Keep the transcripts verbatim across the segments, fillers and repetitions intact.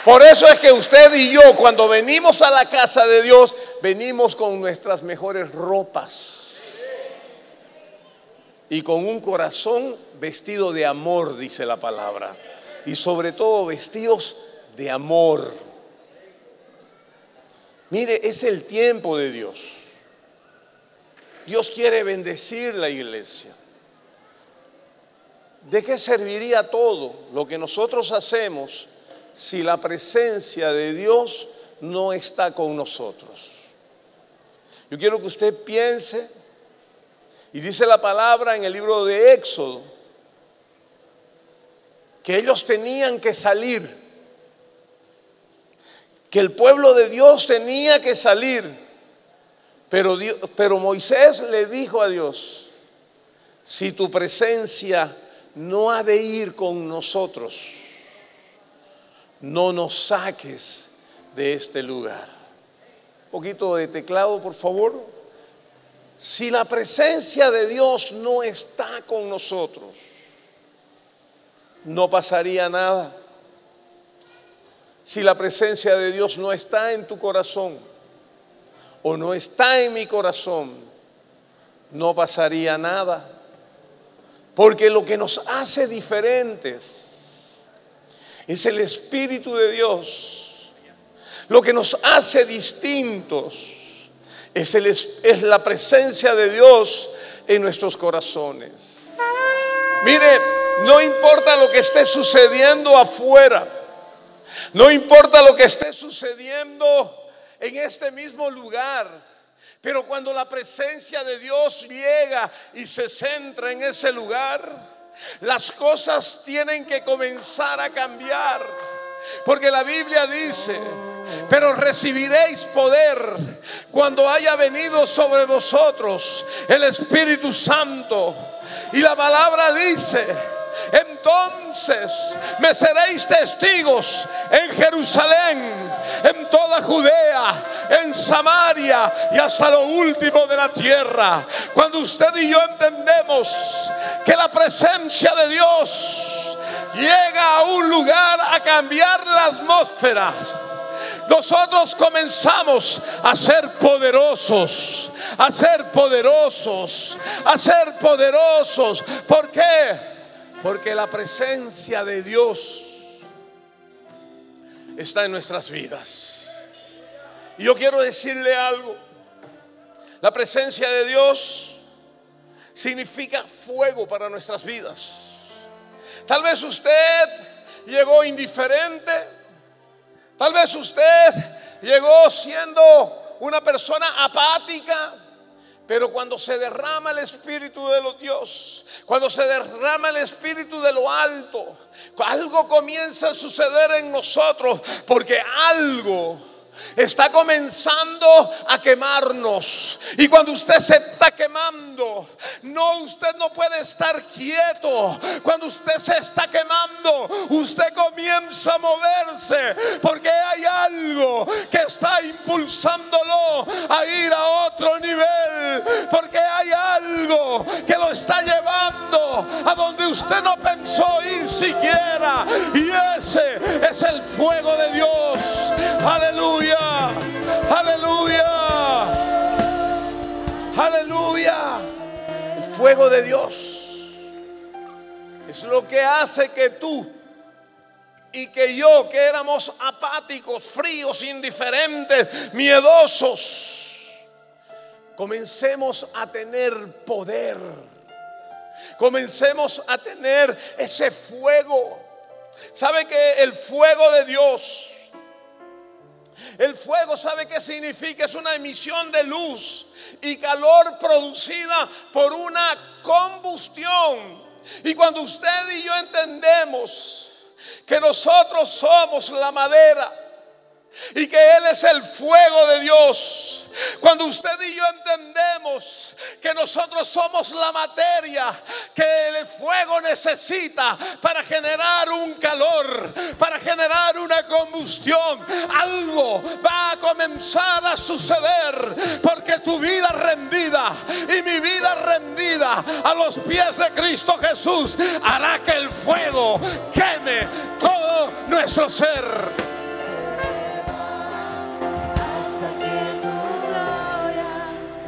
Por eso es que usted y yo, cuando venimos a la casa de Dios, venimos con nuestras mejores ropas y con un corazón vestido de amor, dice la palabra, y sobre todo vestidos de amor. Mire, es el tiempo de Dios. Dios quiere bendecir la iglesia. ¿De qué serviría todo lo que nosotros hacemos si la presencia de Dios no está con nosotros? Yo quiero que usted piense, y dice la palabra en el libro de Éxodo, que ellos tenían que salir, que el pueblo de Dios tenía que salir, pero, Dios, pero Moisés le dijo a Dios: si tu presencia no ha de ir con nosotros, no nos saques de este lugar. Un poquito de teclado, por favor. Si la presencia de Dios no está con nosotros, no pasaría nada. Si la presencia de Dios no está en tu corazón o no está en mi corazón, no pasaría nada. Porque lo que nos hace diferentes es el Espíritu de Dios. Lo que nos hace distintos es, el, es la presencia de Dios en nuestros corazones. Mire, no importa lo que esté sucediendo afuera, no importa lo que esté sucediendo en este mismo lugar, pero cuando la presencia de Dios llega y se centra en ese lugar, las cosas tienen que comenzar a cambiar. Porque la Biblia dice: pero recibiréis poder cuando haya venido sobre vosotros el Espíritu Santo. Y la palabra dice: entonces me seréis testigos en Jerusalén, en toda Judea, en Samaria y hasta lo último de la tierra. Cuando usted y yo entendemos que la presencia de Dios llega a un lugar a cambiar la atmósfera, nosotros comenzamos a ser poderosos, a ser poderosos, a ser poderosos. ¿Por qué? Porque la presencia de Dios está en nuestras vidas. Y yo quiero decirle algo: la presencia de Dios significa fuego para nuestras vidas. Tal vez usted llegó indiferente, tal vez usted llegó siendo una persona apática, pero cuando se derrama el Espíritu de los Dios, cuando se derrama el Espíritu de lo alto, algo comienza a suceder en nosotros, porque algo está comenzando a quemarnos. Y cuando usted se está quemando, no, usted no puede estar quieto. Cuando usted se está quemando, usted comienza a moverse, porque hay algo que está impulsándolo a ir a otro nivel, porque hay algo que lo está llevando a donde usted no pensó ir siquiera. Y ese es el fuego de Dios. Aleluya. Aleluya, aleluya. El fuego de Dios es lo que hace que tú y que yo, que éramos apáticos, fríos, indiferentes, miedosos, comencemos a tener poder, comencemos a tener ese fuego. ¿Sabe que el fuego de Dios, el fuego, ¿sabe qué significa? Es una emisión de luz y calor producida por una combustión. Y cuando usted y yo entendemos que nosotros somos la madera y que Él es el fuego de Dios, cuando usted y yo entendemos que nosotros somos la materia que el fuego necesita para generar un calor, para generar una combustión, algo va a comenzar a suceder, porque tu vida rendida y mi vida rendida a los pies de Cristo Jesús hará que el fuego queme todo nuestro ser.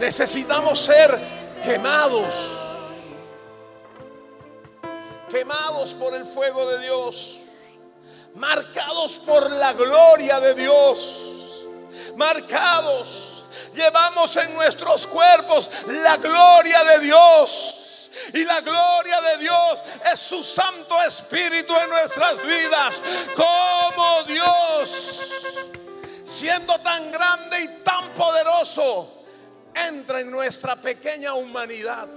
Necesitamos ser quemados, quemados por el fuego de Dios, marcados por la gloria de Dios, marcados. Llevamos en nuestros cuerpos la gloria de Dios, y la gloria de Dios es su Santo Espíritu en nuestras vidas. Como Dios, siendo tan grande y tan poderoso, entra en nuestra pequeña humanidad.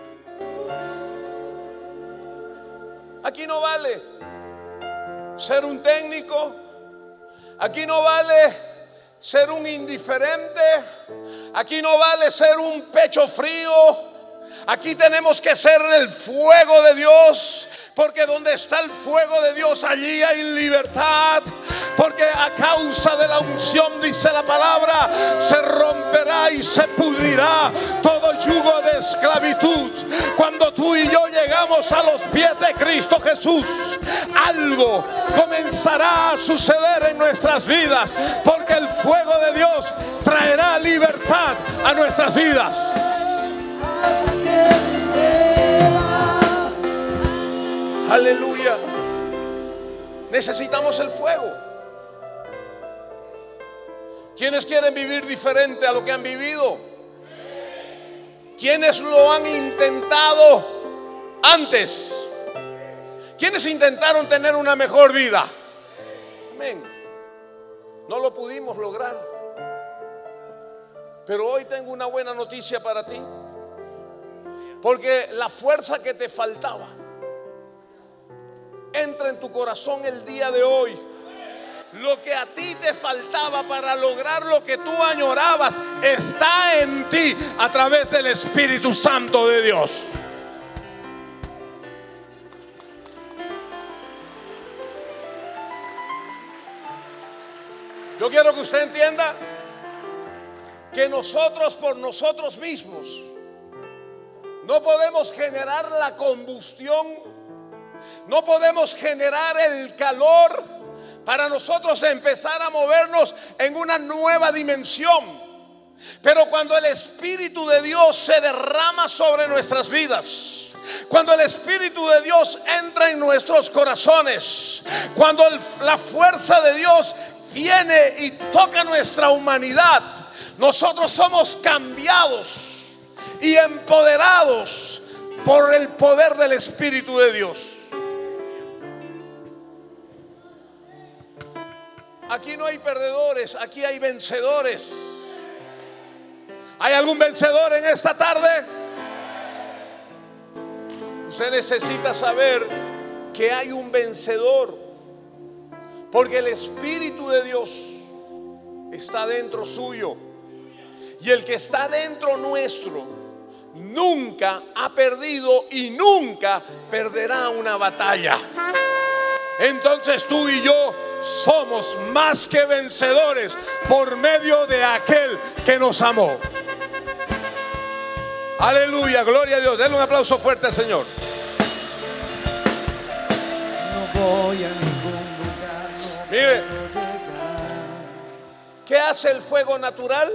Aquí no vale ser un técnico, aquí no vale ser un indiferente, aquí no vale ser un pecho frío. Aquí tenemos que ser el fuego de Dios, porque donde está el fuego de Dios, allí hay libertad. Porque a causa de la unción, dice la palabra, se romperá y se pudrirá todo yugo de esclavitud. Cuando tú y yo llegamos a los pies de Cristo Jesús, algo comenzará a suceder en nuestras vidas, porque el fuego de Dios traerá libertad a nuestras vidas. Aleluya. Necesitamos el fuego. ¿Quiénes quieren vivir diferente a lo que han vivido? ¿Quiénes lo han intentado antes? ¿Quiénes intentaron tener una mejor vida? Amén. No lo pudimos lograr. Pero hoy tengo una buena noticia para ti. Porque la fuerza que te faltaba entra en tu corazón el día de hoy. Lo que a ti te faltaba para lograr lo que tú añorabas está en ti a través del Espíritu Santo de Dios. Yo quiero que usted entienda que nosotros por nosotros mismos no podemos generar la combustión, no podemos generar el calor para nosotros empezar a movernos en una nueva dimensión. Pero cuando el Espíritu de Dios se derrama sobre nuestras vidas, cuando el Espíritu de Dios entra en nuestros corazones, cuando el, la fuerza de Dios viene y toca nuestra humanidad, nosotros somos cambiados y empoderados por el poder del Espíritu de Dios. Aquí no hay perdedores, aquí hay vencedores. ¿Hay algún vencedor en esta tarde? Usted necesita saber que hay un vencedor, porque el Espíritu de Dios está dentro suyo, y el que está dentro nuestro nunca ha perdido y nunca perderá una batalla. Entonces tú y yo somos más que vencedores por medio de aquel que nos amó. Aleluya, gloria a Dios. Denle un aplauso fuerte al Señor. No voy a ningún lugar, no. Mire, ¿qué hace el fuego natural?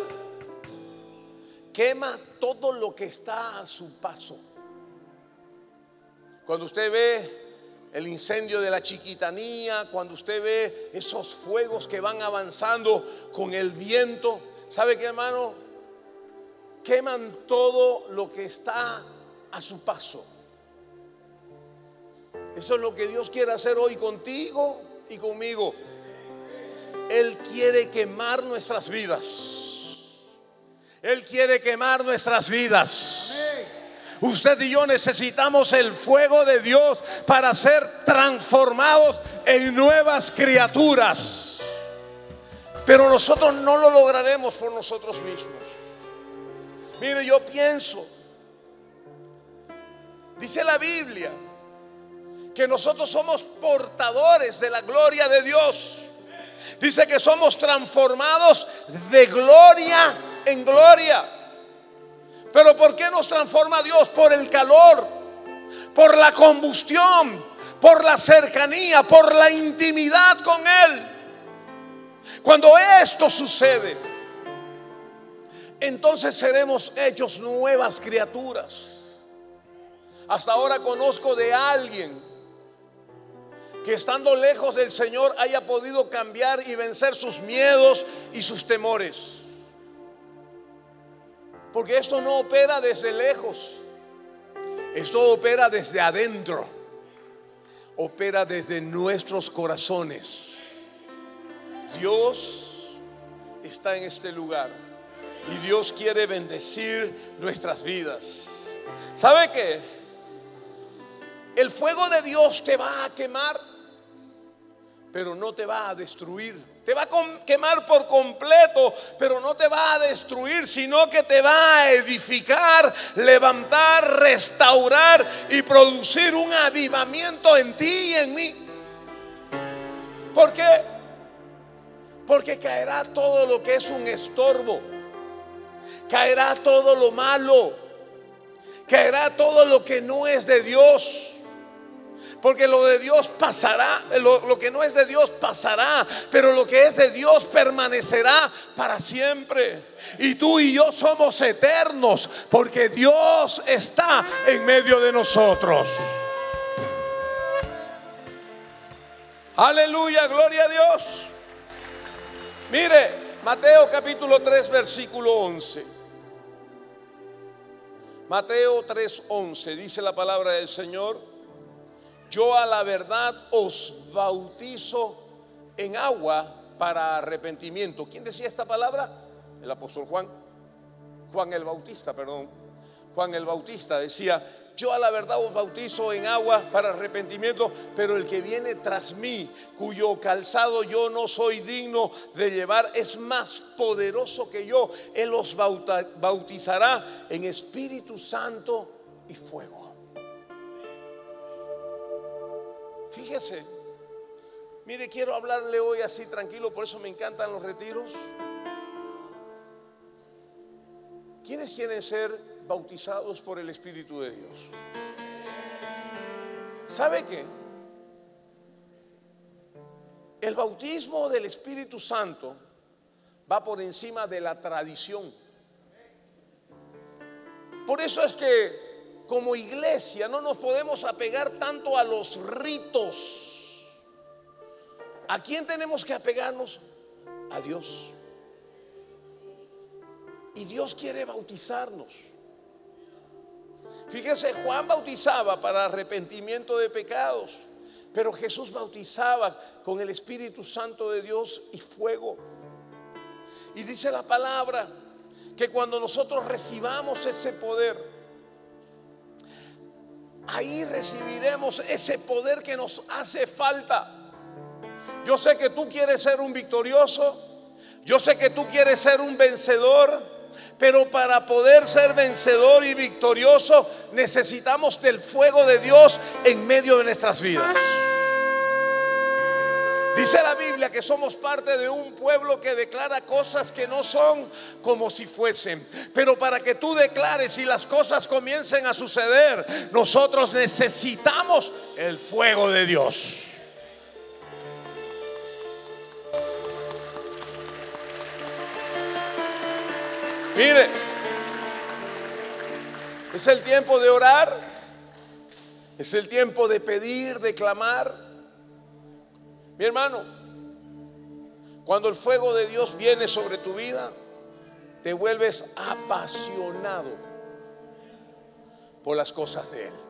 Quema todo lo que está a su paso. Cuando usted ve el incendio de la Chiquitanía, cuando usted ve esos fuegos que van avanzando con el viento, ¿sabe qué, hermano? Queman todo lo que está a su paso. Eso es lo que Dios quiere hacer hoy contigo y conmigo. Él quiere quemar nuestras vidas. Él quiere quemar nuestras vidas. Usted y yo necesitamos el fuego de Dios para ser transformados en nuevas criaturas. Pero nosotros no lo lograremos por nosotros mismos. Mire, yo pienso, dice la Biblia, que nosotros somos portadores de la gloria de Dios. Dice que somos transformados de gloria en gloria. Pero ¿por qué nos transforma Dios? Por el calor, por la combustión, por la cercanía, por la intimidad con Él. Cuando esto sucede, entonces seremos hechos nuevas criaturas. Hasta ahora conozco de alguien que estando lejos del Señor haya podido cambiar y vencer sus miedos y sus temores. Porque esto no opera desde lejos, esto opera desde adentro, opera desde nuestros corazones. Dios está en este lugar y Dios quiere bendecir nuestras vidas. ¿Sabe qué? El fuego de Dios te va a quemar, pero no te va a destruir. Te va a quemar por completo, pero no te va a destruir, sino que te va a edificar, levantar, restaurar y producir un avivamiento en ti y en mí. ¿Por qué? Porque caerá todo lo que es un estorbo, caerá todo lo malo, caerá todo lo que no es de Dios. Porque lo de Dios pasará, lo, lo que no es de Dios pasará, pero lo que es de Dios permanecerá para siempre. Y tú y yo somos eternos, porque Dios está en medio de nosotros. Aleluya, gloria a Dios. Mire, Mateo capítulo tres, versículo once. Mateo tres, once, dice la palabra del Señor: yo a la verdad os bautizo en agua para arrepentimiento. ¿Quién decía esta palabra? El apóstol Juan. Juan el Bautista, perdón. Juan el Bautista decía: yo a la verdad os bautizo en agua para arrepentimiento, pero el que viene tras mí, cuyo calzado yo no soy digno de llevar, es más poderoso que yo. Él os bautizará en Espíritu Santo y fuego. Fíjese, mire, quiero hablarle hoy así tranquilo, por eso me encantan los retiros. ¿Quiénes quieren ser bautizados por el Espíritu de Dios? ¿Sabe qué? El bautismo del Espíritu Santo va por encima de la tradición. Por eso es que como iglesia no nos podemos apegar tanto a los ritos. ¿A quién tenemos que apegarnos? A Dios. Y Dios quiere bautizarnos. Fíjese, Juan bautizaba para arrepentimiento de pecados, pero Jesús bautizaba con el Espíritu Santo de Dios y fuego. Y dice la palabra que cuando nosotros recibamos ese poder, ahí recibiremos ese poder que nos hace falta. Yo sé que tú quieres ser un victorioso, yo sé que tú quieres ser un vencedor, pero para poder ser vencedor y victorioso necesitamos del fuego de Dios en medio de nuestras vidas. Dice la Biblia que somos parte de un pueblo que declara cosas que no son como si fuesen. Pero para que tú declares y las cosas comiencen a suceder, nosotros necesitamos el fuego de Dios. Mire, es el tiempo de orar, es el tiempo de pedir, de clamar. Mi hermano, cuando el fuego de Dios viene sobre tu vida, te vuelves apasionado por las cosas de Él.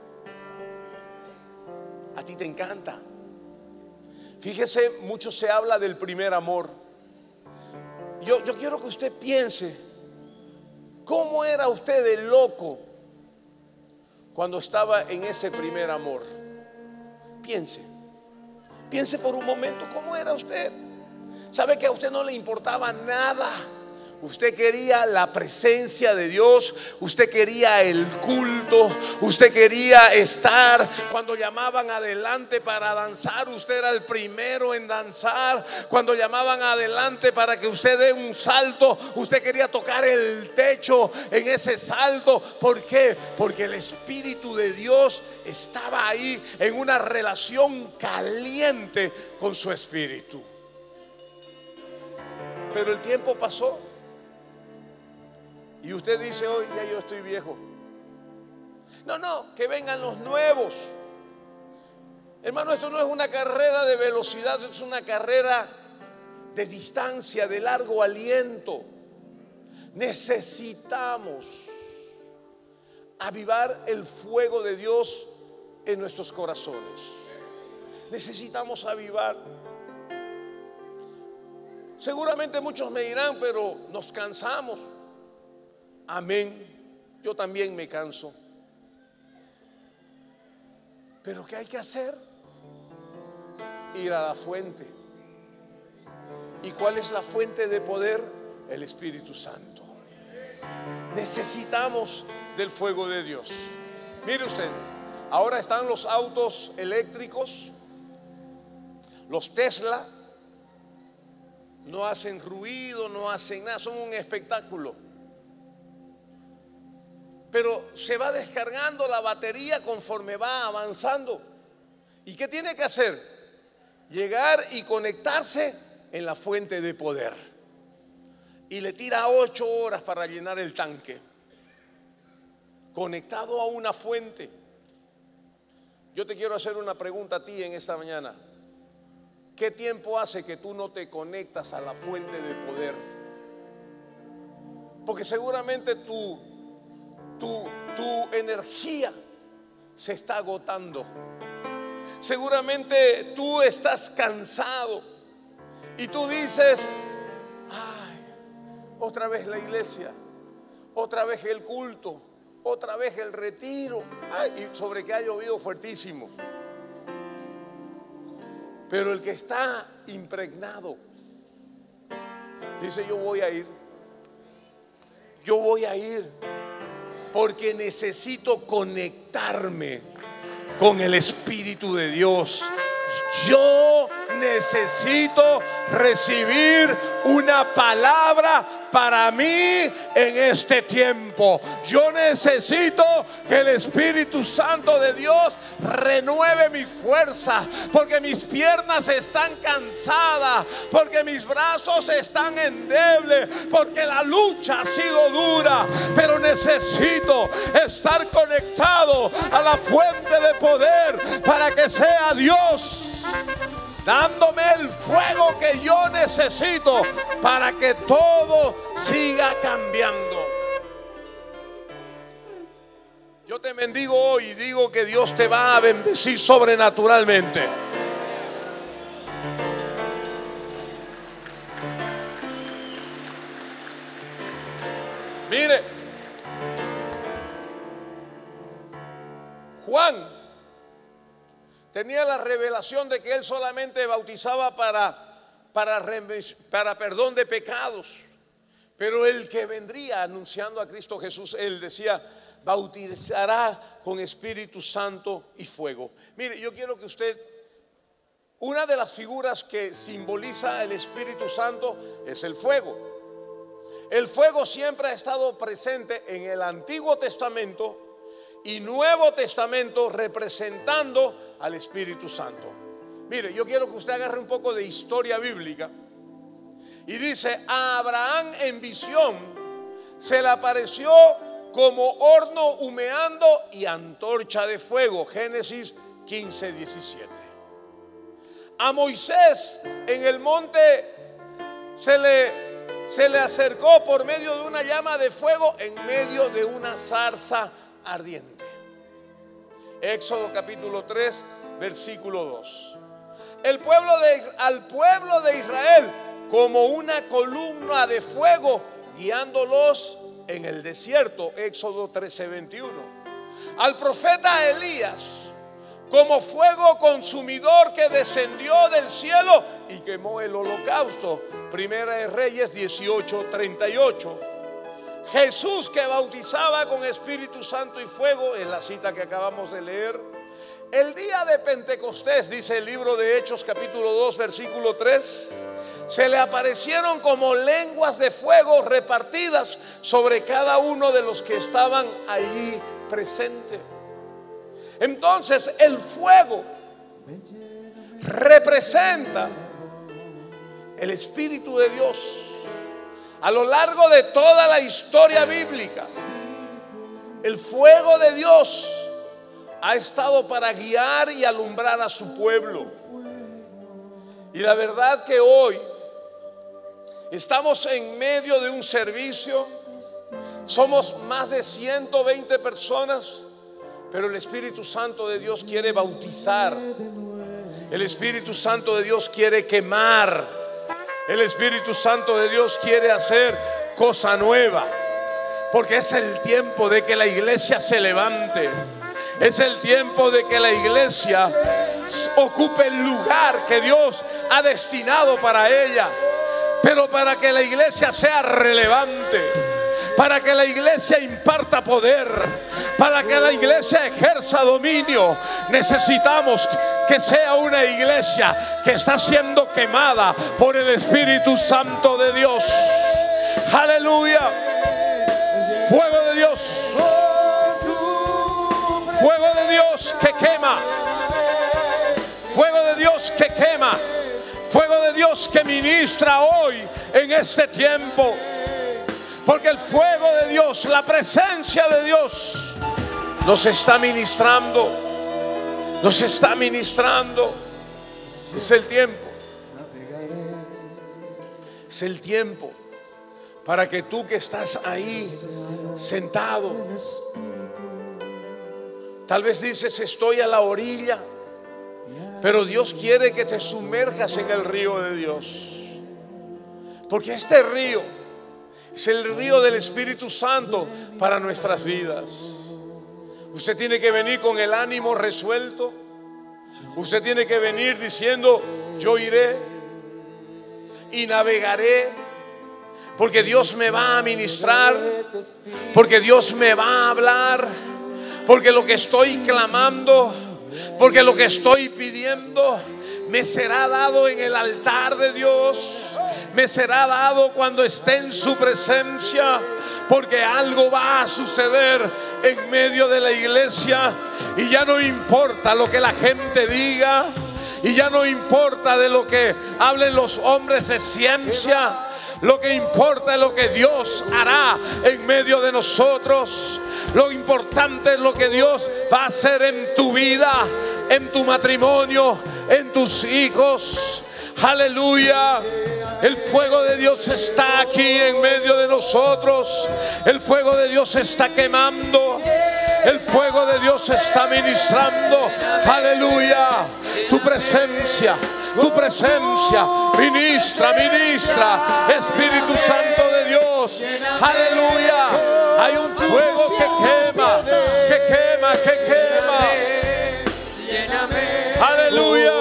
A ti te encanta. Fíjese, mucho se habla del primer amor. Yo, yo quiero que usted piense, ¿cómo era usted de loco cuando estaba en ese primer amor? Piense. Piense por un momento, ¿cómo era usted? ¿Sabe que a usted no le importaba nada? Usted quería la presencia de Dios, usted quería el culto, usted quería estar. Cuando llamaban adelante para danzar, usted era el primero en danzar. Cuando llamaban adelante para que usted dé un salto, usted quería tocar el techo en ese salto. ¿Por qué? Porque el Espíritu de Dios estaba ahí en una relación caliente con su Espíritu. Pero el tiempo pasó. Y usted dice hoy, ya yo estoy viejo. No, no, que vengan los nuevos. Hermano, esto no es una carrera de velocidad, es una carrera de distancia, de largo aliento. Necesitamos avivar el fuego de Dios en nuestros corazones. Necesitamos avivar. Seguramente muchos me dirán, pero nos cansamos. Amén. Yo también me canso. Pero ¿qué hay que hacer? Ir a la fuente. ¿Y cuál es la fuente de poder? El Espíritu Santo. Necesitamos del fuego de Dios. Mire usted, ahora están los autos eléctricos, los Tesla. No hacen ruido, no hacen nada, son un espectáculo. Pero se va descargando la batería conforme va avanzando. ¿Y qué tiene que hacer? Llegar y conectarse en la fuente de poder. Y le tira ocho horas para llenar el tanque. Conectado a una fuente. Yo te quiero hacer una pregunta a ti en esta mañana. ¿Qué tiempo hace que tú no te conectas a la fuente de poder? Porque seguramente tu, tu, tu energía se está agotando. Seguramente tú estás cansado y tú dices, ay, otra vez la iglesia, otra vez el culto, otra vez el retiro. Ay, y sobre que ha llovido fuertísimo. Pero el que está impregnado dice, yo voy a ir. Yo voy a ir porque necesito conectarme con el Espíritu de Dios. Yo necesito recibir una palabra para mí en este tiempo. Yo necesito que el Espíritu Santo de Dios renueve mi fuerza, porque mis piernas están cansadas, porque mis brazos están endebles, porque la lucha ha sido dura. Pero necesito estar conectado a la fuente de poder para que sea Dios dándome el fuego que yo necesito para que todo siga cambiando. Yo te bendigo hoy y digo que Dios te va a bendecir sobrenaturalmente. Mire, Juan tenía la revelación de que él solamente bautizaba para, para, para perdón de pecados. Pero el que vendría anunciando a Cristo Jesús, él decía, bautizará con Espíritu Santo y fuego. Mire, yo quiero que usted, una de las figuras que simboliza el Espíritu Santo es el fuego. El fuego siempre ha estado presente en el Antiguo Testamento y Nuevo Testamento, representando al Espíritu Santo. Mire, yo quiero que usted agarre un poco de historia bíblica. Y dice, a Abraham en visión se le apareció como horno humeando y antorcha de fuego. Génesis quince, diecisiete. A Moisés en el monte se le, se le acercó por medio de una llama de fuego en medio de una zarza ardiente. Éxodo capítulo tres, versículo dos. El pueblo de, al pueblo de Israel como una columna de fuego guiándolos en el desierto. Éxodo trece, veintiuno. Al profeta Elías como fuego consumidor que descendió del cielo y quemó el holocausto. Primera de Reyes dieciocho, treinta y ocho. Jesús, que bautizaba con Espíritu Santo y fuego, en la cita que acabamos de leer. El día de Pentecostés, dice el libro de Hechos capítulo dos, versículo tres, se le aparecieron como lenguas de fuego repartidas sobre cada uno de los que estaban allí presentes. Entonces el fuego representa el Espíritu de Dios. A lo largo de toda la historia bíblica, el fuego de Dios ha estado para guiar y alumbrar a su pueblo. Y la verdad que hoy estamos en medio de un servicio. Somos más de ciento veinte personas, pero el Espíritu Santo de Dios quiere bautizar. El Espíritu Santo de Dios quiere quemar. El Espíritu Santo de Dios quiere hacer cosa nueva. Porque es el tiempo de que la iglesia se levante. Es el tiempo de que la iglesia ocupe el lugar que Dios ha destinado para ella. Pero para que la iglesia sea relevante, para que la iglesia imparta poder, para que la iglesia ejerza dominio, necesitamos que sea una iglesia que está siendo quemada por el Espíritu Santo de Dios. Aleluya. Fuego de Dios, fuego de Dios que quema, fuego de Dios que quema, fuego de Dios que ministra hoy en este tiempo. Porque el fuego de Dios, la presencia de Dios nos está ministrando, nos está ministrando. Es el tiempo, es el tiempo para que tú que estás ahí sentado, tal vez dices estoy a la orilla, pero Dios quiere que te sumerjas en el río de Dios. Porque este río es el río del Espíritu Santo para nuestras vidas. Usted tiene que venir con el ánimo resuelto. Usted tiene que venir diciendo yo iré y navegaré. Porque Dios me va a ministrar, porque Dios me va a hablar, porque lo que estoy clamando, porque lo que estoy pidiendo me será dado en el altar de Dios, me será dado cuando esté en su presencia, porque algo va a suceder en medio de la iglesia. Y ya no importa lo que la gente diga, y ya no importa de lo que hablen los hombres de ciencia. Lo que importa es lo que Dios hará en medio de nosotros. Lo importante es lo que Dios va a hacer en tu vida, en tu matrimonio, en tus hijos. Aleluya. El fuego de Dios está aquí en medio de nosotros. El fuego de Dios está quemando. El fuego de Dios está ministrando. Aleluya. Tu presencia, tu presencia ministra, ministra, Espíritu Santo de Dios. Aleluya. Hay un fuego que quema, que quema, que quema. Aleluya.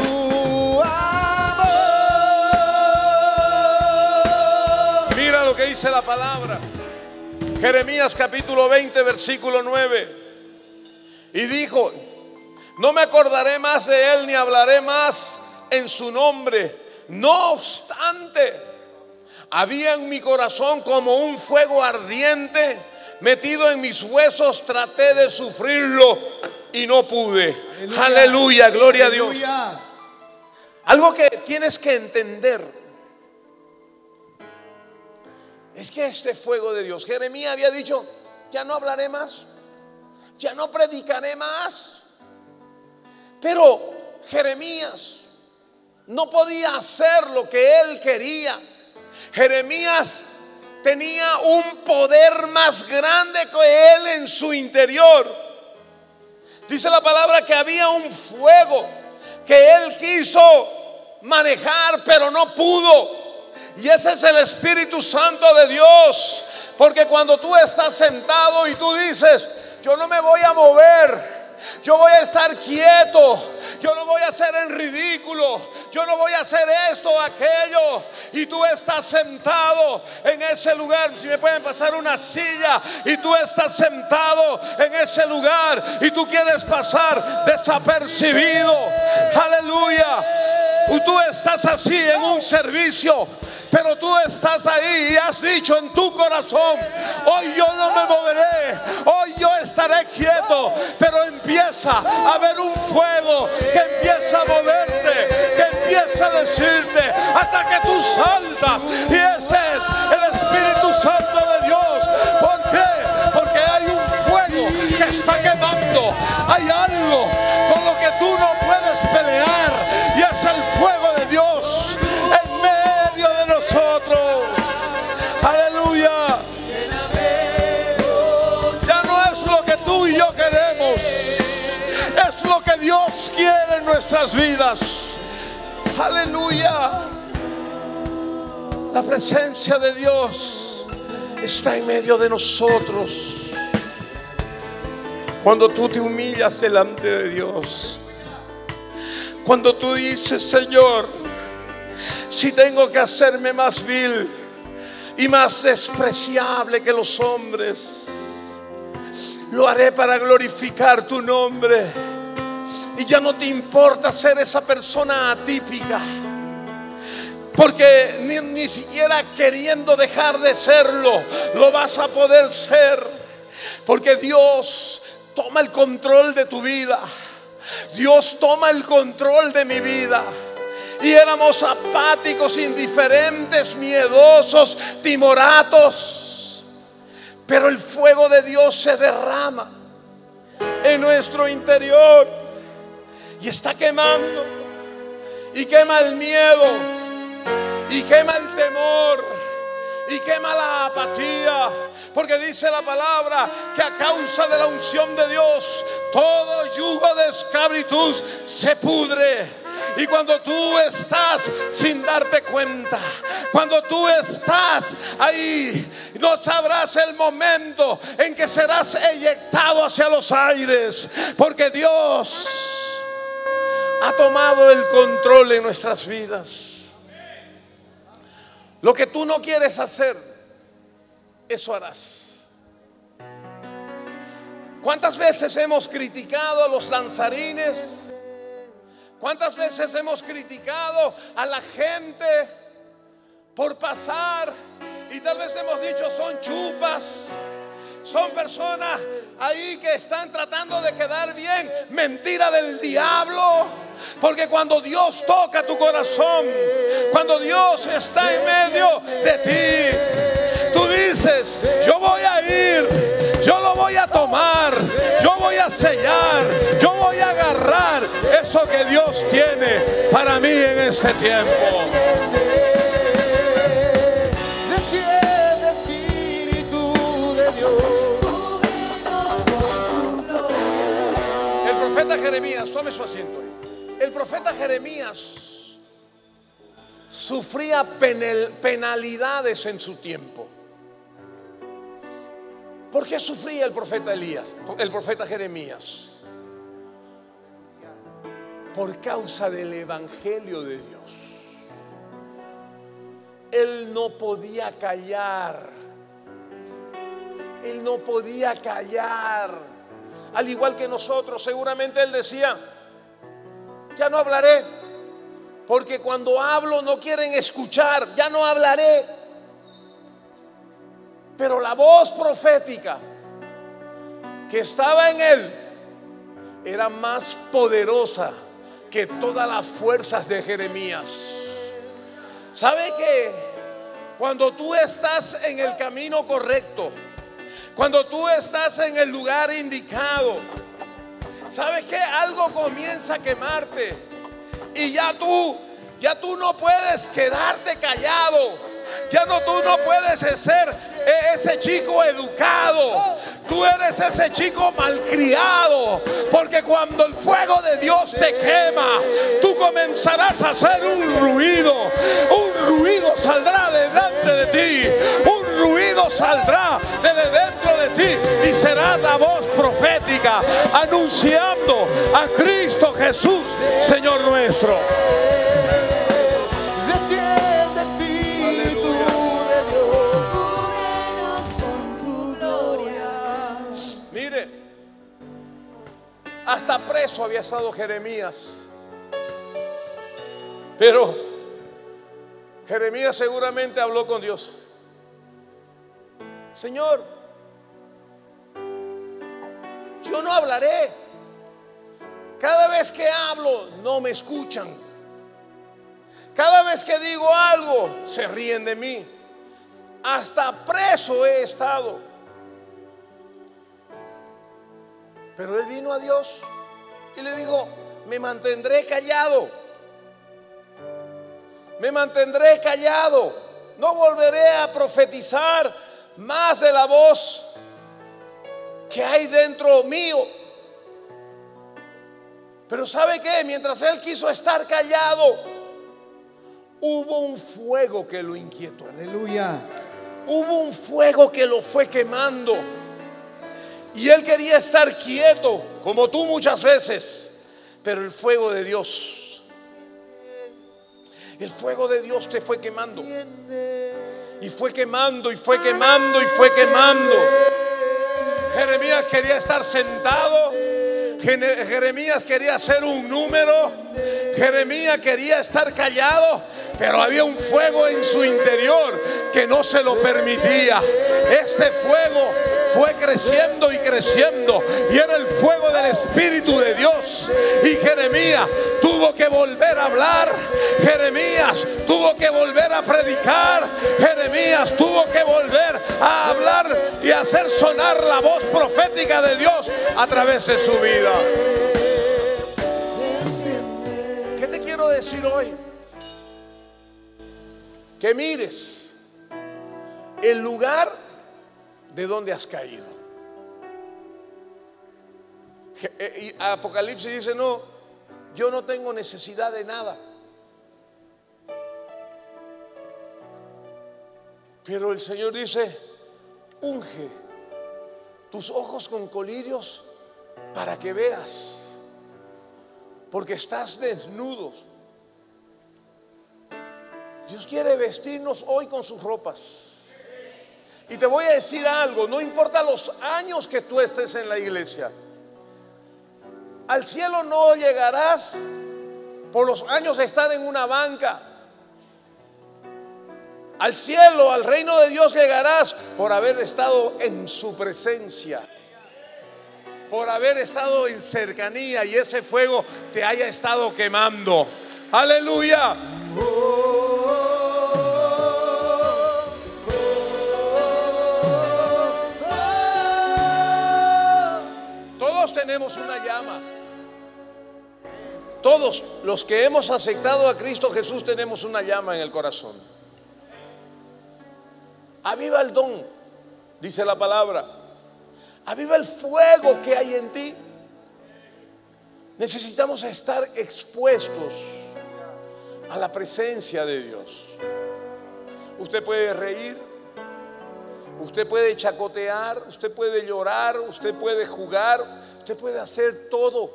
Mira lo que dice la palabra. Jeremías capítulo veinte versículo nueve. Y dijo: no me acordaré más de él ni hablaré más en su nombre. No obstante, había en mi corazón como un fuego ardiente metido en mis huesos. Traté de sufrirlo y no pude. Aleluya, aleluya, gloria aleluya. A Dios. Algo que tienes que entender es que este fuego de Dios, Jeremías había dicho: ya no hablaré más, ya no predicaré más. Pero Jeremías no podía hacer lo que él quería. Jeremías tenía un poder más grande que él en su interior. Dice la palabra que había un fuego que él quiso manejar, pero no pudo. Y ese es el Espíritu Santo de Dios. Porque cuando tú estás sentado y tú dices: yo no me voy a mover, yo voy a estar quieto, yo no voy a hacer el ridículo, yo no voy a hacer esto o aquello, y tú estás sentado en ese lugar, si me pueden pasar una silla, y tú estás sentado en ese lugar y tú quieres pasar desapercibido, aleluya, y tú estás así en un servicio, pero tú estás ahí y has dicho en tu corazón: hoy yo no me moveré, hoy yo estaré quieto. Pero empieza a haber un fuego que empieza a moverte, que empieza a decirte hasta que tú saltas. Y ese es el algo, hay algo con lo que tú no puedes pelear, y es el fuego de Dios en medio de nosotros. Aleluya. Ya no es lo que tú y yo queremos, es lo que Dios quiere en nuestras vidas. Aleluya. La presencia de Dios está en medio de nosotros. Cuando tú te humillas delante de Dios, cuando tú dices: Señor, si tengo que hacerme más vil y más despreciable que los hombres, lo haré para glorificar tu nombre. Y ya no te importa ser esa persona atípica, porque ni, ni siquiera queriendo dejar de serlo, lo vas a poder ser, porque Dios toma el control de tu vida. Dios toma el control de mi vida. Y éramos apáticos, indiferentes, miedosos, timoratos, pero el fuego de Dios se derrama en nuestro interior y está quemando, y quema el miedo, y quema el temor, y quema la apatía. Porque dice la palabra que a causa de la unción de Dios, todo yugo de esclavitud se pudre. Y cuando tú estás sin darte cuenta, cuando tú estás ahí, no sabrás el momento en que serás eyectado hacia los aires, porque Dios ha tomado el control en nuestras vidas. Lo que tú no quieres hacer, eso harás. ¿Cuántas veces hemos criticado a los danzarines? ¿Cuántas veces hemos criticado a la gente por pasar? Y tal vez hemos dicho: son chupas, son personas ahí que están tratando de quedar bien. Mentira del diablo. Porque cuando Dios toca tu corazón, cuando Dios está en medio de ti, tú dices: yo voy a ir, yo lo voy a tomar, yo voy a sellar, yo voy a agarrar eso que Dios tiene para mí en este tiempo. Desciende Espíritu de Dios. El profeta Jeremías, tome su asiento ahí. El profeta Jeremías sufría penalidades en su tiempo. ¿Por qué sufría el profeta Elías, el profeta Jeremías? Por causa del evangelio de Dios. Él no podía callar. Él no podía callar. Al igual que nosotros, seguramente él decía: ya no hablaré, porque cuando hablo no quieren escuchar, ya no hablaré. Pero la voz profética que estaba en él era más poderosa que todas las fuerzas de Jeremías. ¿Sabe qué? Cuando tú estás en el camino correcto, cuando tú estás en el lugar indicado, ¿sabes qué? Algo comienza a quemarte y ya tú, ya tú no puedes quedarte callado. Ya no, tú no puedes ser ese chico educado. Tú eres ese chico malcriado, porque cuando el fuego de Dios te quema, tú comenzarás a hacer un ruido. Un ruido saldrá delante de ti. Un ruido saldrá desde dentro de ti y será la voz profética anunciando a Cristo Jesús, Señor nuestro. Hasta preso había estado Jeremías. Pero Jeremías seguramente habló con Dios: Señor, yo no hablaré. Cada vez que hablo no me escuchan. Cada vez que digo algo se ríen de mí. Hasta preso he estado. Pero él vino a Dios y le dijo: me mantendré callado, me mantendré callado, no volveré a profetizar más de la voz que hay dentro mío. Pero ¿sabe qué? Mientras él quiso estar callado, hubo un fuego que lo inquietó. Aleluya. Hubo un fuego que lo fue quemando. Y él quería estar quieto, como tú muchas veces. Pero el fuego de Dios, el fuego de Dios te fue quemando. Y fue quemando, y fue quemando, y fue quemando. Jeremías quería estar sentado. Jeremías quería ser un número. Jeremías quería estar callado, pero había un fuego en su interior que no se lo permitía. Este fuego fue creciendo y creciendo, y era el fuego del Espíritu de Dios. Y Jeremías tuvo que volver a hablar. Jeremías tuvo que volver a predicar. Jeremías tuvo que volver a hablar y hacer sonar la voz profética de Dios a través de su vida. ¿Qué te quiero decir hoy? Que mires el lugar de donde has caído. Y Apocalipsis dice: no, yo no tengo necesidad de nada. Pero el Señor dice: unge tus ojos con colirios para que veas, porque estás desnudo. Dios quiere vestirnos hoy con sus ropas. Y te voy a decir algo: no importa los años que tú estés en la iglesia, al cielo no llegarás por los años de estar en una banca. Al cielo, al reino de Dios llegarás por haber estado en su presencia, por haber estado en cercanía y ese fuego te haya estado quemando. Aleluya. Todos tenemos una llama. Todos los que hemos aceptado a Cristo Jesús tenemos una llama en el corazón. Aviva el don, dice la palabra. Aviva el fuego que hay en ti. Necesitamos estar expuestos a la presencia de Dios. Usted puede reír, usted puede chacotear, usted puede llorar, usted puede jugar, usted puede hacer todo.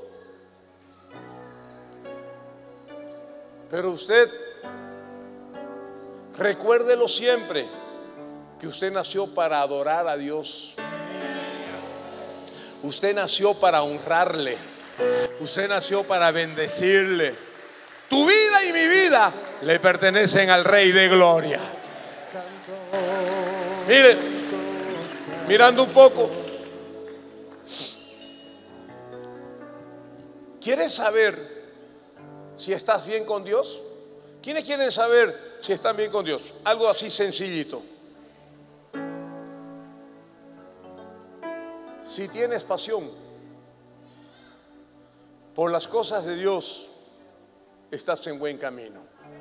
Pero usted, recuérdelo siempre, que usted nació para adorar a Dios. Usted nació para honrarle. Usted nació para bendecirle. Tu vida y mi vida le pertenecen al Rey de Gloria. Mire, mirando un poco, ¿quieres saber si estás bien con Dios? ¿Quiénes quieren saber si están bien con Dios? Algo así sencillito. Si tienes pasión por las cosas de Dios, estás en buen camino.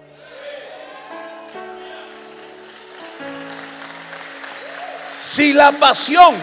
Si la pasión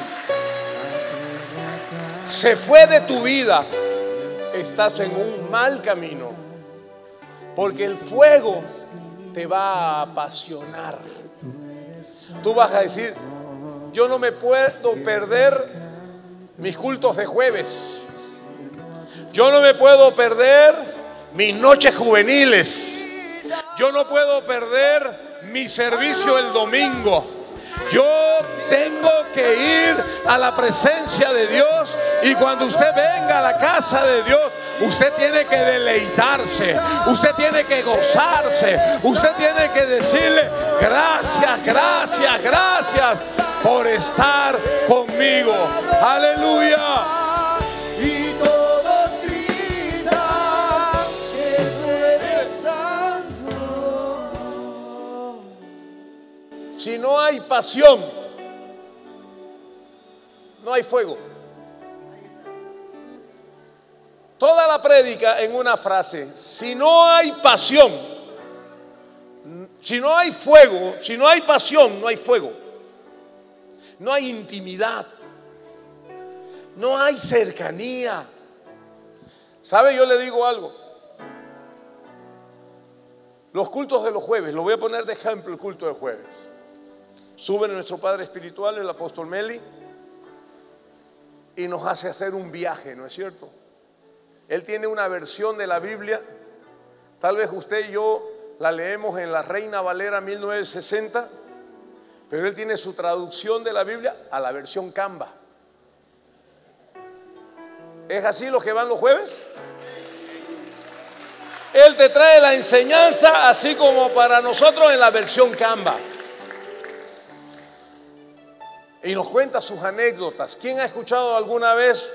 se fue de tu vida, estás en un mal camino, porque el fuego te va a apasionar. Tú vas a decir: yo no me puedo perder mis cultos de jueves, yo no me puedo perder mis noches juveniles, yo no puedo perder mi servicio el domingo. Yo tengo que ir a la presencia de Dios, y cuando usted venga a la casa de Dios, usted tiene que deleitarse, usted tiene que gozarse, usted tiene que decirle: gracias, gracias, gracias por estar conmigo. Aleluya. Y todos gritan que tú eres santo. Si no hay pasión, no hay fuego. la prédica en una frase: si no hay pasión, si no hay fuego, si no hay pasión, no hay fuego. No hay intimidad, no hay cercanía. ¿Sabe? Yo le digo algo. Los cultos de los jueves, lo voy a poner de ejemplo, el culto de jueves. Sube nuestro padre espiritual, el apóstol Meli, y nos hace hacer un viaje, ¿no es cierto? Él tiene una versión de la Biblia. Tal vez usted y yo la leemos en la Reina Valera mil novecientos sesenta, pero él tiene su traducción de la Biblia a la versión Canva. ¿Es así los que van los jueves? Él te trae la enseñanza así como para nosotros en la versión Canva. Y nos cuenta sus anécdotas. ¿Quién ha escuchado alguna vez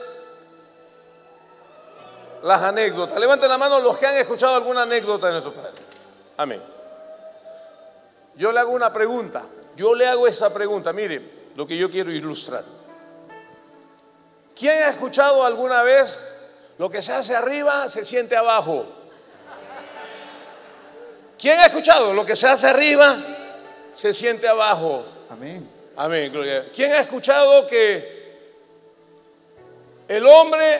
las anécdotas? Levanten la mano los que han escuchado alguna anécdota de nuestro Padre. Amén. Yo le hago una pregunta. Yo le hago esa pregunta. Mire, lo que yo quiero ilustrar. ¿Quién ha escuchado alguna vez lo que se hace arriba se siente abajo? ¿Quién ha escuchado lo que se hace arriba se siente abajo? Amén. Amén, gloria. ¿Quién ha escuchado que el hombre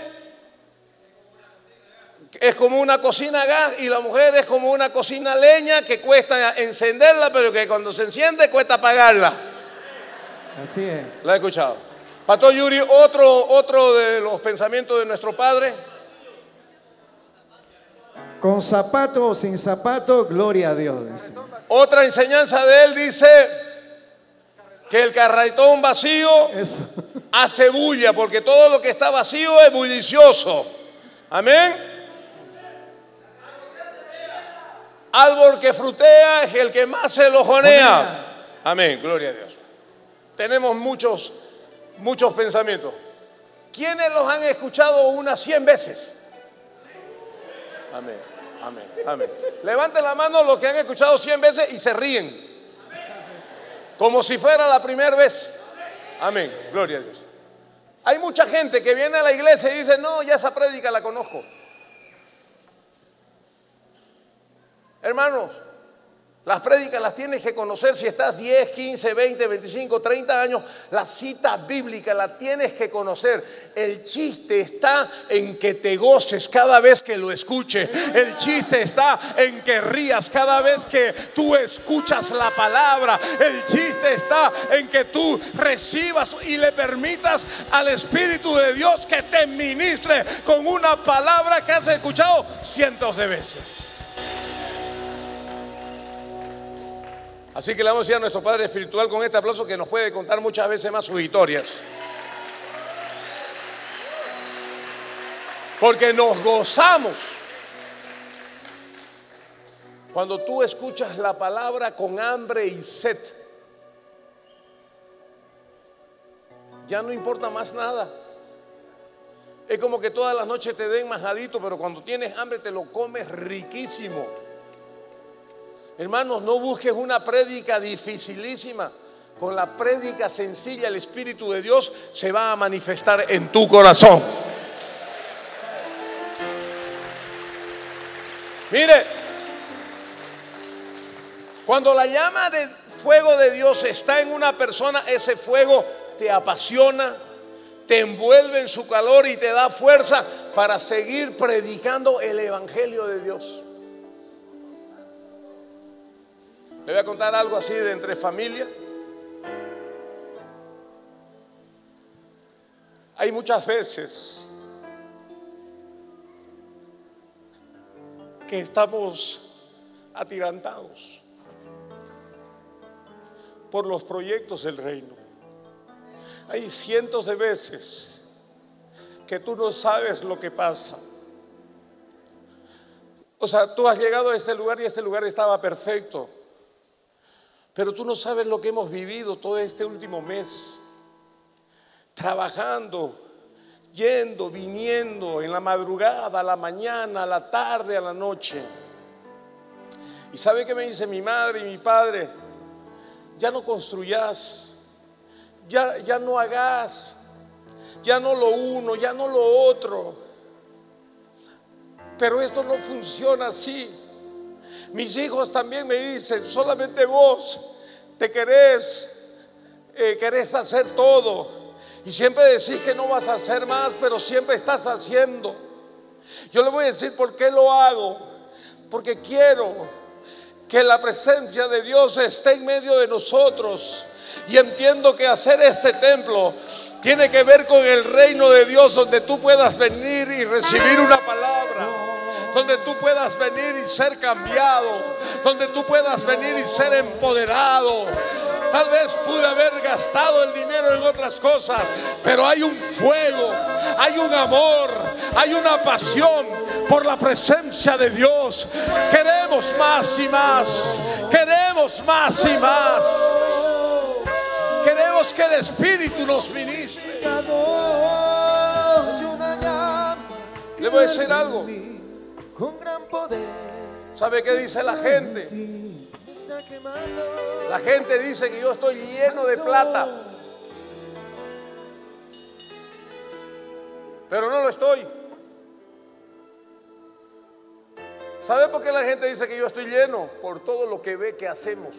es como una cocina a gas y la mujer es como una cocina a leña que cuesta encenderla, pero que cuando se enciende cuesta apagarla? Así es. ¿La he escuchado? Pastor Yuri, otro, otro de los pensamientos de nuestro Padre. Con zapato o sin zapato, gloria a Dios. Dice. Otra enseñanza de él dice que el carretón vacío Eso. hace bulla, porque todo lo que está vacío es bullicioso. Amén. Árbol que frutea es el que más se lo jonea. Amén, gloria a Dios. Tenemos muchos, muchos pensamientos. ¿Quiénes los han escuchado unas cien veces? Amén, amén, amén. Levanten la mano los que han escuchado cien veces y se ríen, como si fuera la primera vez. Amén, gloria a Dios. Hay mucha gente que viene a la iglesia y dice: no, ya esa prédica la conozco. Hermanos, las prédicas las tienes que conocer. Si estás diez, quince, veinte, veinticinco, treinta años, la cita bíblica la tienes que conocer. El chiste está en que te goces cada vez que lo escuches. El chiste está en que rías cada vez que tú escuchas la palabra. El chiste está en que tú recibas y le permitas al Espíritu de Dios que te ministre con una palabra que has escuchado cientos de veces. Así que le vamos a decir a nuestro Padre espiritual con este aplauso que nos puede contar muchas veces más sus historias. Porque nos gozamos cuando tú escuchas la palabra con hambre y sed. Ya no importa más nada. Es como que todas las noches te den majadito, pero cuando tienes hambre te lo comes riquísimo. Hermanos, no busques una prédica dificilísima. Con la prédica sencilla el Espíritu de Dios se va a manifestar en tu corazón. Mire, cuando la llama de fuego de Dios está en una persona, ese fuego te apasiona, te envuelve en su calor y te da fuerza para seguir predicando el Evangelio de Dios. Le voy a contar algo así de entre familia. Hay muchas veces que estamos atirantados por los proyectos del reino. Hay cientos de veces que tú no sabes lo que pasa. O sea, tú has llegado a este lugar y este lugar estaba perfecto. Pero tú no sabes lo que hemos vivido todo este último mes, trabajando, yendo, viniendo, en la madrugada, a la mañana, a la tarde, a la noche. ¿Y sabe qué me dice mi madre y mi padre? Ya no construyas, ya, ya no hagas, ya no lo uno, ya no lo otro. Pero esto no funciona así. Mis hijos también me dicen: solamente vos te querés, eh, querés hacer todo. Y siempre decís que no vas a hacer más, pero siempre estás haciendo. Yo le voy a decir por qué lo hago. Porque quiero que la presencia de Dios esté en medio de nosotros. Y entiendo que hacer este templo tiene que ver con el reino de Dios, donde tú puedas venir y recibir una palabra, donde tú puedas venir y ser cambiado, donde tú puedas venir y ser empoderado. Tal vez pude haber gastado el dinero en otras cosas, pero hay un fuego, hay un amor, hay una pasión por la presencia de Dios. Queremos más y más, queremos más y más. Queremos que el Espíritu nos ministre. Le voy a decir algo. ¿Sabe qué dice la gente? La gente dice que yo estoy lleno de plata, pero no lo estoy. ¿Sabe por qué la gente dice que yo estoy lleno? Por todo lo que ve que hacemos.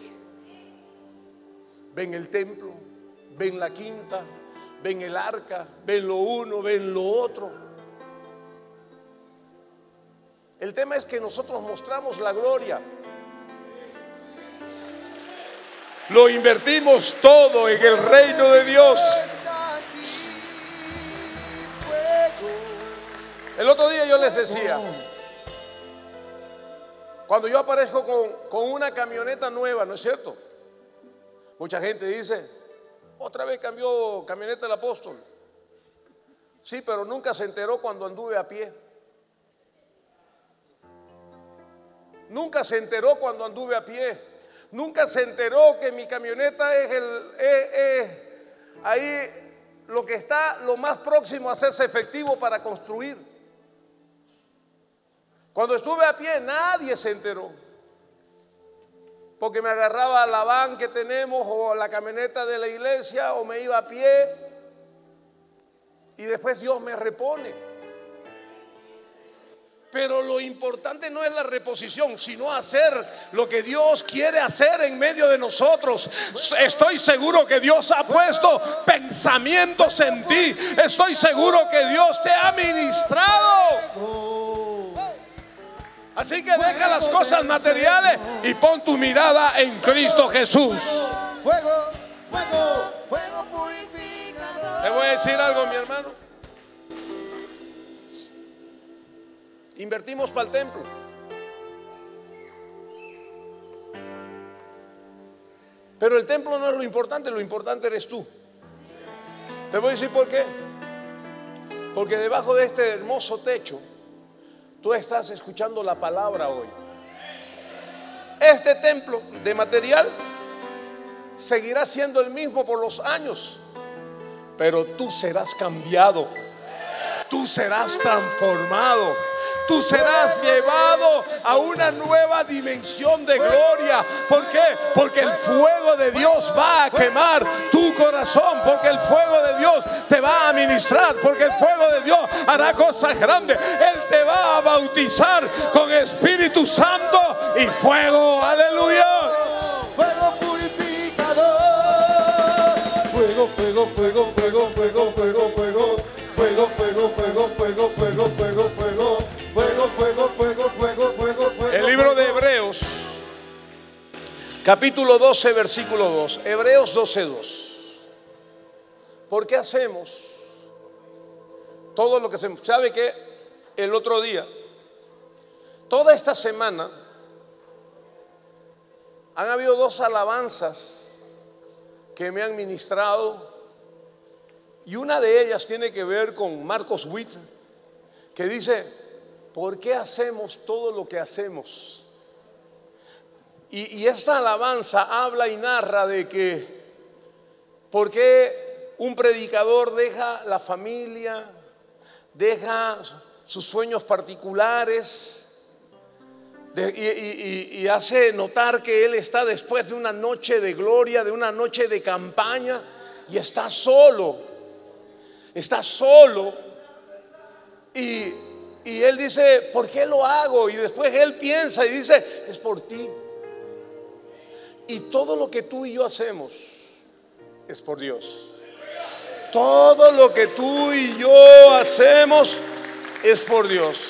Ven el templo, ven la quinta, ven el arca, ven lo uno, ven lo otro. El tema es que nosotros mostramos la gloria. Lo invertimos todo en el reino de Dios. El otro día yo les decía, cuando yo aparezco con, con una camioneta nueva, ¿no es cierto? Mucha gente dice: otra vez cambió camioneta el apóstol. Sí, pero nunca se enteró cuando anduve a pie. Nunca se enteró cuando anduve a pie. Nunca se enteró que mi camioneta es, el, es, es ahí lo que está lo más próximo a hacerse efectivo para construir. Cuando estuve a pie nadie se enteró, porque me agarraba la van que tenemos o la camioneta de la iglesia, o me iba a pie y después Dios me repone. Pero lo importante no es la reposición, sino hacer lo que Dios quiere hacer en medio de nosotros. Estoy seguro que Dios ha puesto pensamientos en ti. Estoy seguro que Dios te ha ministrado. Así que deja las cosas materiales y pon tu mirada en Cristo Jesús. Fuego, fuego, fuego purificador. Le voy a decir algo, mi hermano. Invertimos para el templo, pero el templo no es lo importante, lo importante eres tú. Te voy a decir por qué. Porque debajo de este hermoso techo tú estás escuchando la palabra hoy. Este templo de material seguirá siendo el mismo por los años, pero tú serás cambiado, tú serás transformado. Tú serás llevado a una nueva dimensión de gloria. ¿Por qué? Porque el fuego de Dios va a quemar tu corazón. Porque el fuego de Dios te va a ministrar. Porque el fuego de Dios hará cosas grandes. Él te va a bautizar con Espíritu Santo y fuego. Aleluya. Fuego purificador. Fuego, fuego, fuego, fuego, fuego, fuego, fuego. Fuego, fuego, fuego, fuego, fuego, fuego, fuego. Fuego, fuego, fuego, fuego, fuego, fuego. El libro de Hebreos, capítulo doce, versículo dos. Hebreos doce, dos. ¿Por qué hacemos todo lo que se sabe? Que el otro día, toda esta semana, han habido dos alabanzas que me han ministrado, y una de ellas tiene que ver con Marcos Witt, que dice: ¿por qué hacemos todo lo que hacemos? Y, y esta alabanza habla y narra de que por qué un predicador deja la familia, deja sus sueños particulares, de, y, y, y hace notar que él está después de una noche de gloria, de una noche de campaña, y está solo, está solo y Y él dice, ¿por qué lo hago? Y después él piensa y dice, es por ti. Y todo lo que tú y yo hacemos es por Dios. Todo lo que tú y yo hacemos es por Dios.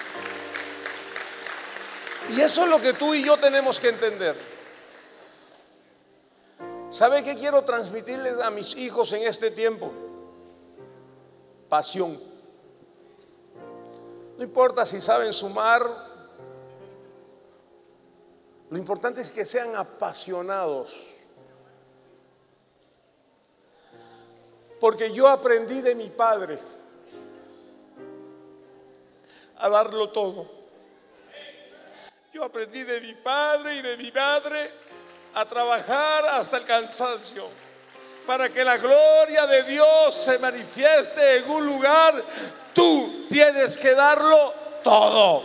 Y eso es lo que tú y yo tenemos que entender. ¿Sabe qué quiero transmitirles a mis hijos en este tiempo? Pasión. No importa si saben sumar, lo importante es que sean apasionados. Porque yo aprendí de mi padre a darlo todo. Yo aprendí de mi padre y de mi madre a trabajar hasta el cansancio, para que la gloria de Dios se manifieste en un lugar. Tú tienes que darlo todo.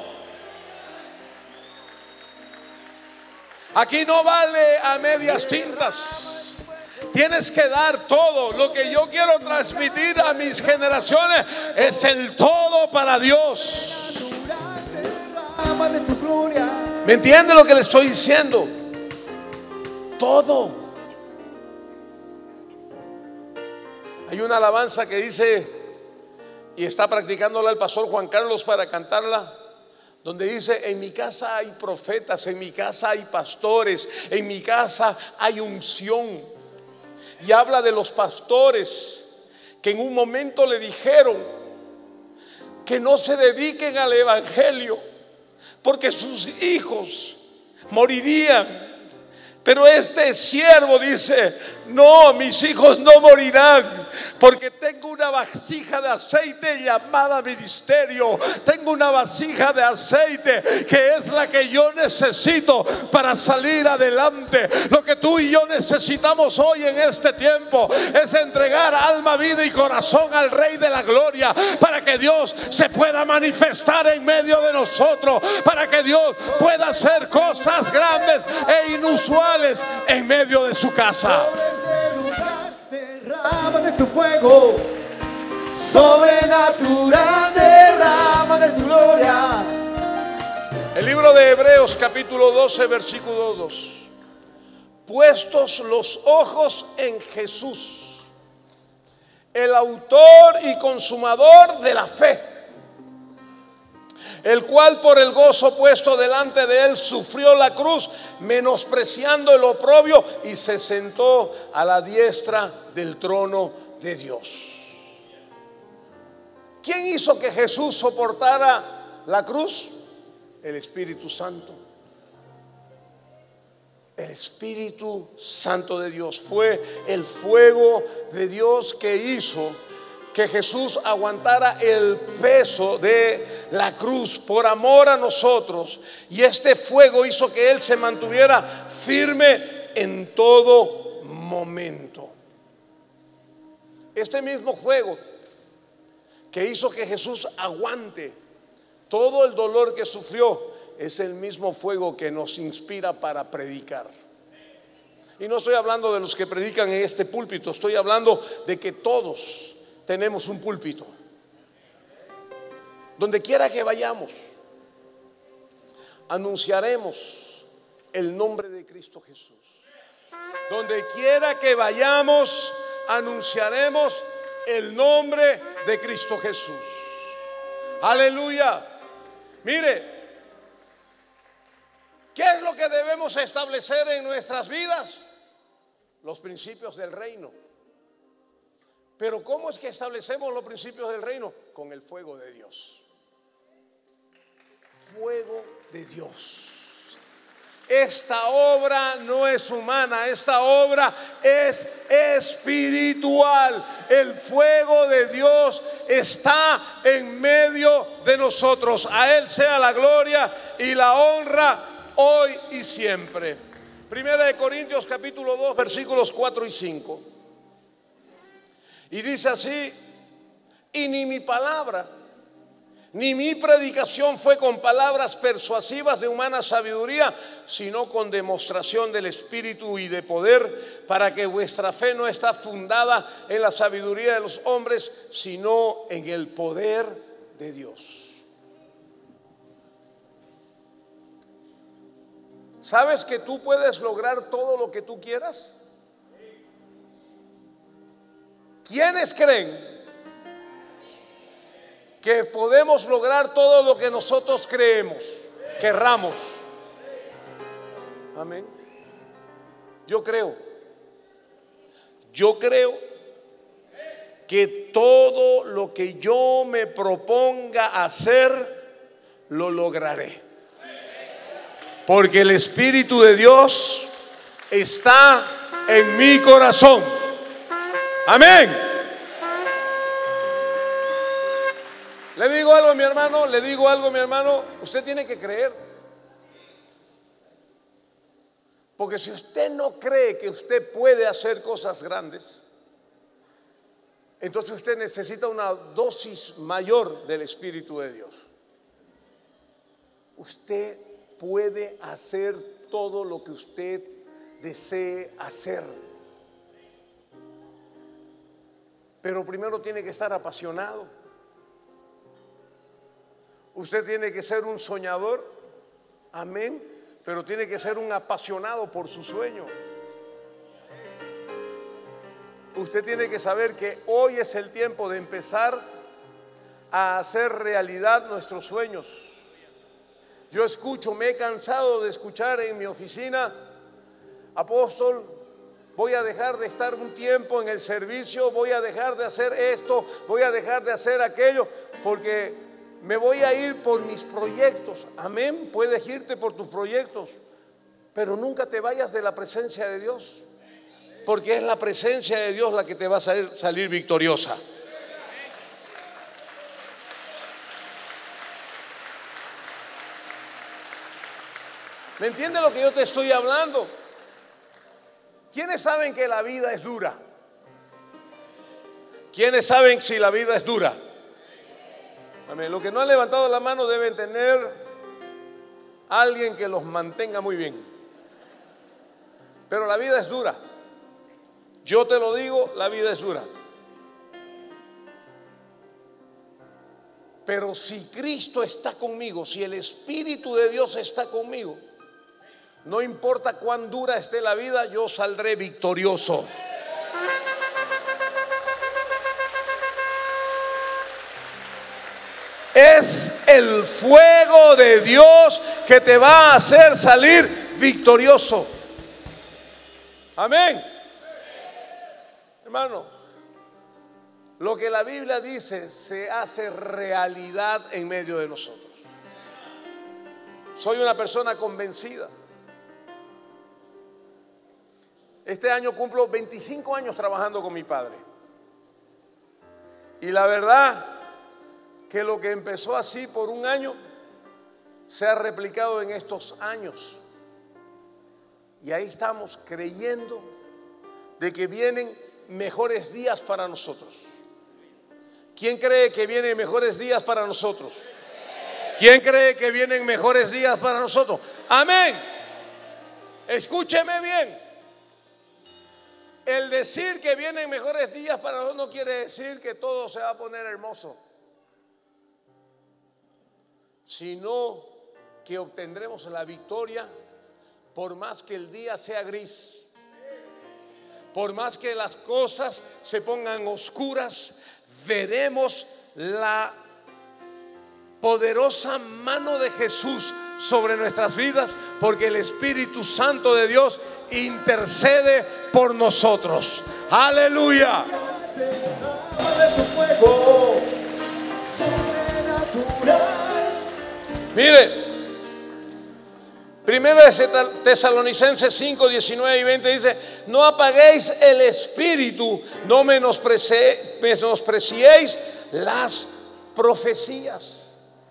Aquí no vale a medias tintas. Tienes que dar todo. Lo que yo quiero transmitir a mis generaciones es el todo para Dios. ¿Me entiende lo que le estoy diciendo? Todo. Hay una alabanza que dice, y está practicándola el pastor Juan Carlos para cantarla, donde dice, en mi casa hay profetas, en mi casa hay pastores, en mi casa hay unción. Y habla de los pastores que en un momento le dijeron que no se dediquen al evangelio porque sus hijos morirían. Pero este siervo dice, no, mis hijos no morirán, porque tengo una vasija de aceite llamada ministerio. Tengo una vasija de aceite que es la que yo necesito para salir adelante. Lo que tú y yo necesitamos hoy en este tiempo es entregar alma, vida y corazón al Rey de la Gloria, para que Dios se pueda manifestar en medio de nosotros, para que Dios pueda hacer cosas grandes e inusuales en medio de su casa. Derrama de tu fuego, sobrenatural, derrama de tu gloria. El libro de Hebreos capítulo doce versículo dos. Puestos los ojos en Jesús, el autor y consumador de la fe, el cual por el gozo puesto delante de él sufrió la cruz, menospreciando el oprobio, y se sentó a la diestra del trono de Dios. ¿Quién hizo que Jesús soportara la cruz? El Espíritu Santo. El Espíritu Santo de Dios. Fue el fuego de Dios que hizo que Jesús aguantara el peso de la cruz por amor a nosotros. Y este fuego hizo que Él se mantuviera firme en todo momento. Este mismo fuego que hizo que Jesús aguante todo el dolor que sufrió es el mismo fuego que nos inspira para predicar. Y no estoy hablando de los que predican en este púlpito, estoy hablando de que todos tenemos un púlpito. Donde quiera que vayamos, anunciaremos el nombre de Cristo Jesús. Donde quiera que vayamos, anunciaremos el nombre de Cristo Jesús. Aleluya. Mire, ¿qué es lo que debemos establecer en nuestras vidas? Los principios del reino. Pero ¿cómo es que establecemos los principios del reino? Con el fuego de Dios. Fuego de Dios. Esta obra no es humana, esta obra es espiritual. El fuego de Dios está en medio de nosotros. A Él sea la gloria y la honra hoy y siempre. Primera de Corintios capítulo dos versículos cuatro y cinco. Y dice así: y ni mi palabra ni mi predicación fue con palabras persuasivas de humana sabiduría, sino con demostración del Espíritu y de poder, para que vuestra fe no está fundada en la sabiduría de los hombres, sino en el poder de Dios. ¿Sabes que tú puedes lograr todo lo que tú quieras? ¿Quiénes creen que podemos lograr todo lo que nosotros creemos, querramos? Amén. Yo creo, yo creo que todo lo que yo me proponga hacer, lo lograré. Porque el Espíritu de Dios está en mi corazón. Amén. Le digo algo a mi hermano, le digo algo a mi hermano, usted tiene que creer. Porque si usted no cree que usted puede hacer cosas grandes, entonces usted necesita una dosis mayor del Espíritu de Dios. Usted puede hacer todo lo que usted desee hacer. Pero primero tiene que estar apasionado. Usted tiene que ser un soñador, amén, pero tiene que ser un apasionado por su sueño. Usted tiene que saber que hoy es el tiempo de empezar a hacer realidad nuestros sueños. Yo escucho, me he cansado de escuchar en mi oficina: apóstol, voy a dejar de estar un tiempo en el servicio, voy a dejar de hacer esto, voy a dejar de hacer aquello, porque me voy a ir por mis proyectos. Amén, puedes irte por tus proyectos, pero nunca te vayas de la presencia de Dios, porque es la presencia de Dios la que te va a hacer salir victoriosa. ¿Me entiende lo que yo te estoy hablando? ¿Quiénes saben que la vida es dura? ¿Quiénes saben si la vida es dura? Amén. Los que no han levantado la mano deben tener a alguien que los mantenga muy bien. Pero la vida es dura. Yo te lo digo, la vida es dura. Pero si Cristo está conmigo, si el Espíritu de Dios está conmigo, no importa cuán dura esté la vida, yo saldré victorioso. Es el fuego de Dios que te va a hacer salir victorioso. Amén. Hermano, lo que la Biblia dice se hace realidad en medio de nosotros. Soy una persona convencida. Este año cumplo veinticinco años trabajando con mi padre. Y la verdad que lo que empezó así por un año se ha replicado en estos años. Y ahí estamos creyendo de que vienen mejores días para nosotros. ¿Quién cree que vienen mejores días para nosotros? ¿Quién cree que vienen mejores días para nosotros? Amén. Escúcheme bien. El decir que vienen mejores días para nosotros no quiere decir que todo se va a poner hermoso, sino que obtendremos la victoria por más que el día sea gris, por más que las cosas se pongan oscuras, veremos la poderosa mano de Jesús sobre nuestras vidas, porque el Espíritu Santo de Dios intercede por nosotros. Aleluya. Mire, primero de Tesalonicenses cinco, diecinueve y veinte dice: no apaguéis el espíritu, no menosprecie, menospreciéis las profecías.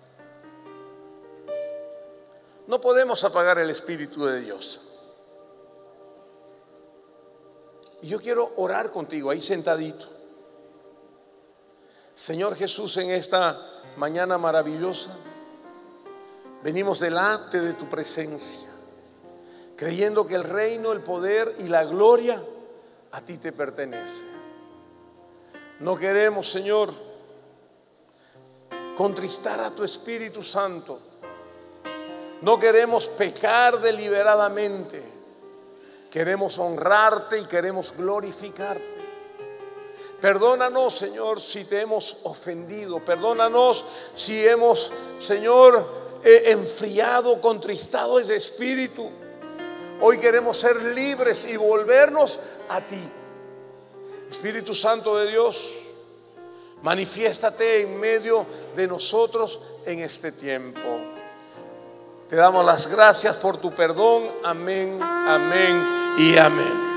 No podemos apagar el Espíritu de Dios. Y yo quiero orar contigo ahí sentadito. Señor Jesús, en esta mañana maravillosa venimos delante de tu presencia, creyendo que el reino, el poder y la gloria a ti te pertenece. No queremos, Señor, contristar a tu Espíritu Santo. No queremos pecar deliberadamente. Queremos honrarte y queremos glorificarte. Perdónanos, Señor, si te hemos ofendido. Perdónanos si hemos, Señor, eh, enfriado, contristado ese espíritu. Hoy queremos ser libres y volvernos a ti. Espíritu Santo de Dios, manifiéstate en medio de nosotros en este tiempo. Te damos las gracias por tu perdón. Amén, amén y amén.